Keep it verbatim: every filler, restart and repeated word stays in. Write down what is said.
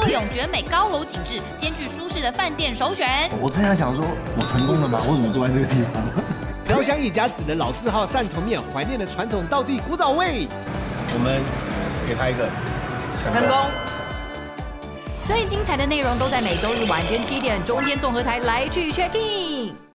永绝美高楼景致，兼具舒适的饭店首选。 我正在想说，我成功了吗？我怎么坐在这个地方？ 飘香一家子的老字号汕头面，怀念了传统道地古早味。 我们给他一个成功。 成功。最精彩的内容都在每周日晚间七点，中天综合台来去 check in。